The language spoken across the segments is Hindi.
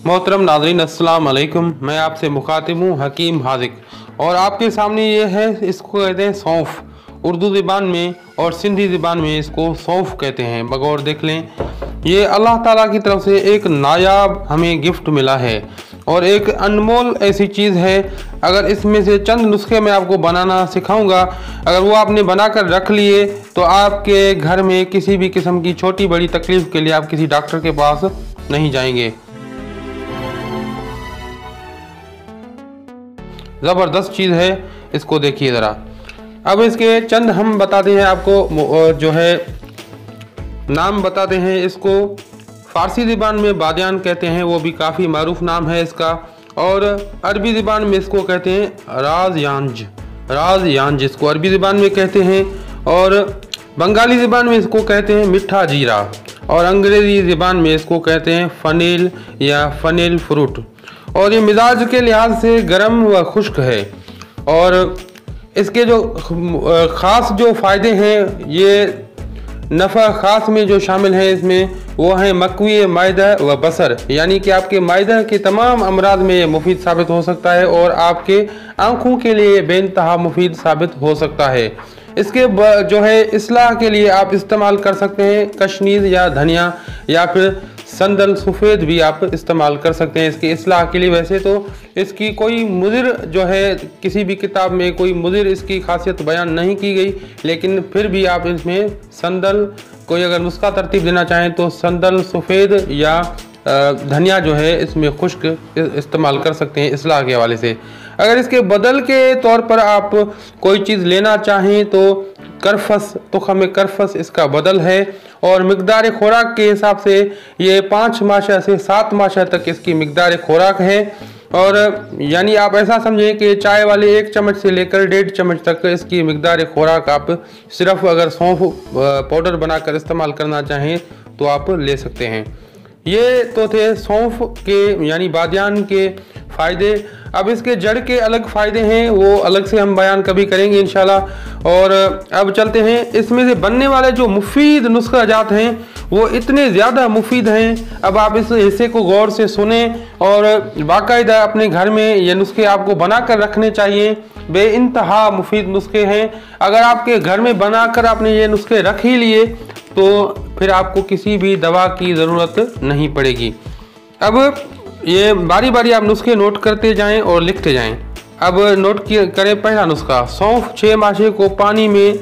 मोहतरम नाज़रीन अस्सलाम वालेकुम। मैं आपसे मुखातिब हूँ हकीम हाजिक और आपके सामने ये है, इसको कहते हैं सौंफ उर्दू ज़बान में, और सिंधी ज़बान में इसको सौंफ कहते हैं। बगौर देख लें, ये अल्लाह ताला की तरफ से एक नायाब हमें गिफ्ट मिला है और एक अनमोल ऐसी चीज़ है। अगर इसमें से चंद नुस्खे मैं आपको बनाना सिखाऊंगा, अगर वो आपने बनाकर रख लिए तो आपके घर में किसी भी किस्म की छोटी बड़ी तकलीफ़ के लिए आप किसी डॉक्टर के पास नहीं जाएंगे। ज़बरदस्त चीज़ है, इसको देखिए ज़रा। अब इसके चंद हम बताते हैं आपको, जो है नाम बताते हैं। इसको फ़ारसी ज़बान में बादियान कहते हैं, वो भी काफ़ी मारूफ नाम है इसका, और अरबी ज़बान में इसको कहते हैं राज यांज इसको अरबी ज़बान में कहते हैं, और बंगाली ज़बान में इसको कहते हैं मिठा जीरा, और अंग्रेज़ी ज़बान में इसको कहते हैं फनील या फनील फ्रूट। और ये मिजाज के लिहाज से गर्म व खुश्क है, और इसके जो ख़ास जो फ़ायदे हैं, ये नफ़ा ख़ास में जो शामिल हैं इसमें, वो हैं मकवी मायदा व बसर, यानी कि आपके मायदा के तमाम अमराज में ये मुफीद साबित हो सकता है और आपके आँखों के लिए बेइंतहा मुफीद साबित हो सकता है। इसके जो है इस्लाह के लिए आप इस्तेमाल कर सकते हैं कशनीज़ या धनिया, या फिर संदल सफ़ेद भी आप इस्तेमाल कर सकते हैं इसकी इस्लाह के लिए। वैसे तो इसकी कोई मुज़िर जो है, किसी भी किताब में कोई मुज़िर इसकी खासियत बयान नहीं की गई, लेकिन फिर भी आप इसमें संदल, कोई अगर नुस्खा तरतीब देना चाहें तो संदल सफ़ेद या धनिया जो है इसमें खुश्क इस्तेमाल कर सकते हैं इस्लाह के हवाले से। अगर इसके बदल के तौर पर आप कोई चीज़ लेना चाहें तो करफस, तुख़्म करफस इसका बदल है, और मिकदार खुराक के हिसाब से ये 5 माशा से 7 माशा तक इसकी मिकदार खुराक है। और यानी आप ऐसा समझें कि चाय वाले 1 चम्मच से लेकर 1.5 चम्मच तक इसकी मिकदार खुराक आप सिर्फ अगर सौंफ पाउडर बनाकर इस्तेमाल करना चाहें तो आप ले सकते हैं। ये तो थे सौंफ के यानी बादियान के फ़ायदे। अब इसके जड़ के अलग फ़ायदे हैं, वो अलग से हम बयान कभी करेंगे इंशाल्लाह। और अब चलते हैं, इसमें से बनने वाले जो मुफीद नुस्खा जात हैं वो इतने ज़्यादा मुफीद हैं। अब आप इस हिस्से को गौर से सुने और बाकायदा अपने घर में ये नुस्खे आपको बना कर रखने चाहिए। बेइंतहा मुफीद नुस्खे हैं। अगर आपके घर में बनाकर आपने ये नुस्खे रख ही लिए तो फिर आपको किसी भी दवा की ज़रूरत नहीं पड़ेगी। अब ये बारी बारी आप नुस्खे नोट करते जाएं और लिखते जाएं। अब नोट करें पहला नुस्खा, सौंफ 6 माशे को पानी में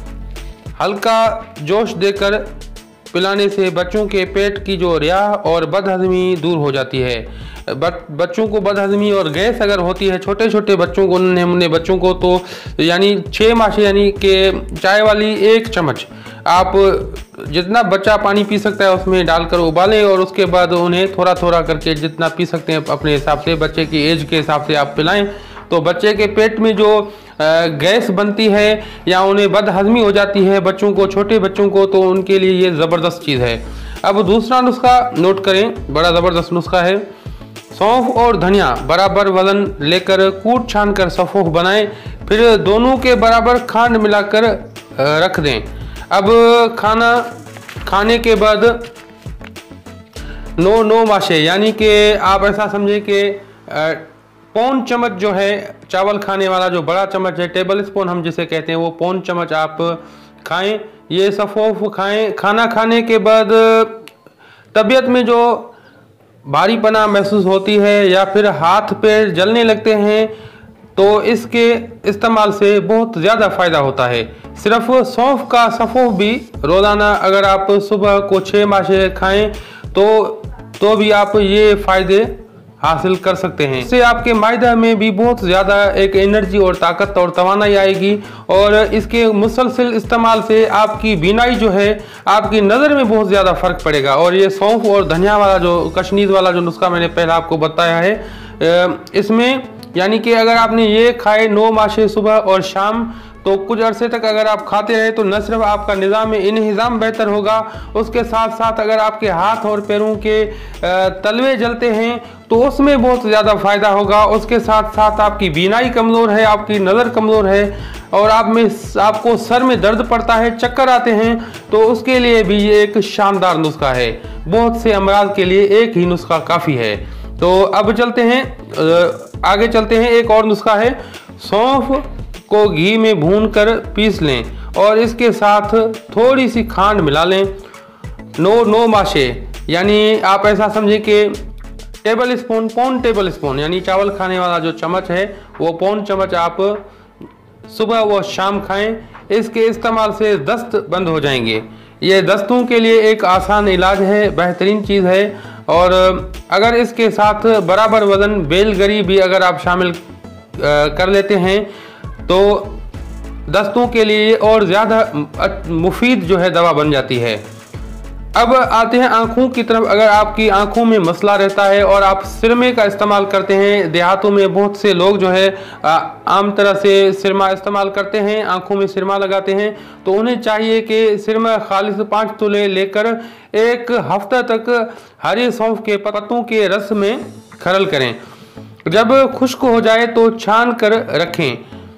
हल्का जोश देकर पिलाने से बच्चों के पेट की जो रिया और बदहज़मी दूर हो जाती है। बच्चों को बदहज़मी और गैस अगर होती है, छोटे छोटे बच्चों को, नन्हे बच्चों को, तो यानी 6 माशे यानी कि चाय वाली 1 चम्मच आप जितना बच्चा पानी पी सकता है उसमें डालकर उबालें, और उसके बाद उन्हें थोड़ा थोड़ा करके जितना पी सकते हैं अपने हिसाब से, बच्चे की एज के हिसाब से आप पिलाएं। तो बच्चे के पेट में जो गैस बनती है या उन्हें बदहज़मी हो जाती है बच्चों को, छोटे बच्चों को, तो उनके लिए ये ज़बरदस्त चीज़ है। अब दूसरा नुस्खा नोट करें, बड़ा ज़बरदस्त नुस्खा है। सौंफ और धनिया बराबर वज़न लेकर कूट छान कर सफ़ोफ बनाएं, फिर दोनों के बराबर खांड मिलाकर रख दें। अब खाना खाने के बाद 9 माशे यानी कि आप ऐसा समझें कि 1 चम्मच जो है चावल खाने वाला जो बड़ा चम्मच है, टेबल स्पून हम जिसे कहते हैं, वो 1 चम्मच आप खाएं। ये सफ़ोफ खाएं। खाना खाने के बाद तबीयत में जो भारीपना महसूस होती है या फिर हाथ पैर जलने लगते हैं तो इसके इस्तेमाल से बहुत ज़्यादा फ़ायदा होता है। सिर्फ सौंफ का सफ़ोफ भी रोज़ाना अगर आप सुबह को 6 माशे खाएं तो भी आप ये फ़ायदे हासिल कर सकते हैं। इससे आपके मायदा में भी बहुत ज़्यादा एक एनर्जी और ताकत और तवानाई आएगी, और इसके मुसलसल इस्तेमाल से आपकी बीनाई जो है, आपकी नज़र में बहुत ज़्यादा फ़र्क पड़ेगा। और ये सौंफ और धनिया वाला जो कशनीज़ वाला जो नुस्खा मैंने पहले आपको बताया है, इसमें यानी कि अगर आपने ये खाए 9 माशे सुबह और शाम, तो कुछ अरसे तक अगर आप खाते रहे तो न सिर्फ आपका निज़ाम इंहिज़ाम बेहतर होगा, उसके साथ साथ अगर आपके हाथ और पैरों के तलवे जलते हैं तो उसमें बहुत ज़्यादा फ़ायदा होगा। उसके साथ साथ आपकी बीनाई कमज़ोर है, आपकी नज़र कमज़ोर है, और आपको सर में दर्द पड़ता है, चक्कर आते हैं, तो उसके लिए भी ये एक शानदार नुस्खा है। बहुत से अमराज के लिए एक ही नुस्खा काफ़ी है। तो अब चलते हैं आगे चलते हैं। एक और नुस्खा है, सौंफ को घी में भूनकर पीस लें और इसके साथ थोड़ी सी खांड मिला लें। नो माशे, यानी आप ऐसा समझें कि टेबल स्पून, पौन टेबल स्पून, यानी चावल खाने वाला जो चम्मच है वो पौन चम्मच आप सुबह व शाम खाएं। इसके इस्तेमाल से दस्त बंद हो जाएंगे। ये दस्तों के लिए एक आसान इलाज है, बेहतरीन चीज़ है। और अगर इसके साथ बराबर वज़न बेलगरी भी अगर आप शामिल कर लेते हैं तो दस्तों के लिए और ज़्यादा मुफीद जो है दवा बन जाती है। अब आते हैं आँखों की तरफ। अगर आपकी आँखों में मसला रहता है और आप सिरमे का इस्तेमाल करते हैं, देहातों में बहुत से लोग जो है आम तरह से सिरमा इस्तेमाल करते हैं, आँखों में सिरमा लगाते हैं, तो उन्हें चाहिए कि सिरमा खालिस 5 तोले लेकर 1 हफ्ता तक हरे सौंफ के पत्तों के रस में खरल करें। जब खुश्क हो जाए तो छान कर रखें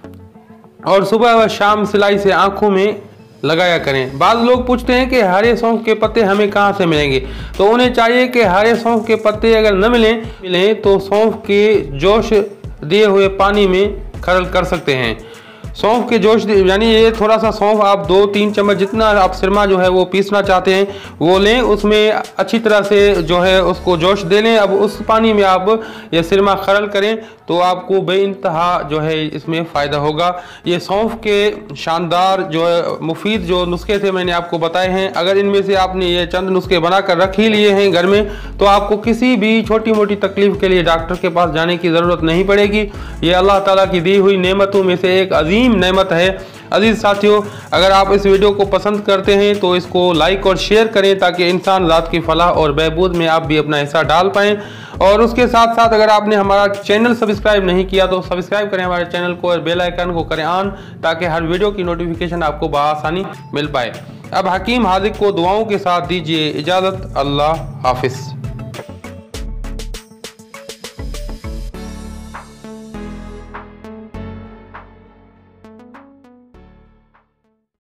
और सुबह व शाम सिलाई से आँखों में लगाया करें। बाद लोग पूछते हैं कि हरे सौंफ के पत्ते हमें कहाँ से मिलेंगे, तो उन्हें चाहिए कि हरे सौंफ के पत्ते अगर न मिलें तो सौंफ के जोश दिए हुए पानी में खरल कर सकते हैं। सौंफ के जोश यानी ये थोड़ा सा सौंफ आप 2-3 चम्मच जितना आप सिरमा जो है वो पीसना चाहते हैं वो लें, उसमें अच्छी तरह से जो है उसको जोश दे लें। अब उस पानी में आप ये सिरमा खरल करें तो आपको बेइंतहा जो है इसमें फ़ायदा होगा। ये सौंफ के शानदार जो है मुफीद जो नुस्खे थे मैंने आपको बताए हैं। अगर इनमें से आपने ये चंद नुस्खे बनाकर रख ही लिए हैं घर में तो आपको किसी भी छोटी मोटी तकलीफ़ के लिए डॉक्टर के पास जाने की ज़रूरत नहीं पड़ेगी। ये अल्लाह ताला की दी हुई नेमतों में से एक अजीम नेमत है। अजीज साथियों, अगर आप इस वीडियो को पसंद करते हैं तो इसको लाइक और शेयर करें ताकि इंसान ज़ात की फलाह और बहबूद में आप भी अपना हिस्सा डाल पाएँ। और उसके साथ साथ अगर आपने हमारा चैनल सब्सक्राइब नहीं किया तो सब्सक्राइब करें हमारे चैनल को और बेल आइकन को करें ऑन, ताकि हर वीडियो की नोटिफिकेशन आपको बआसानी मिल पाए। अब हकीम हादिक को दुआओं के साथ दीजिए इजाज़त। अल्लाह हाफिज़।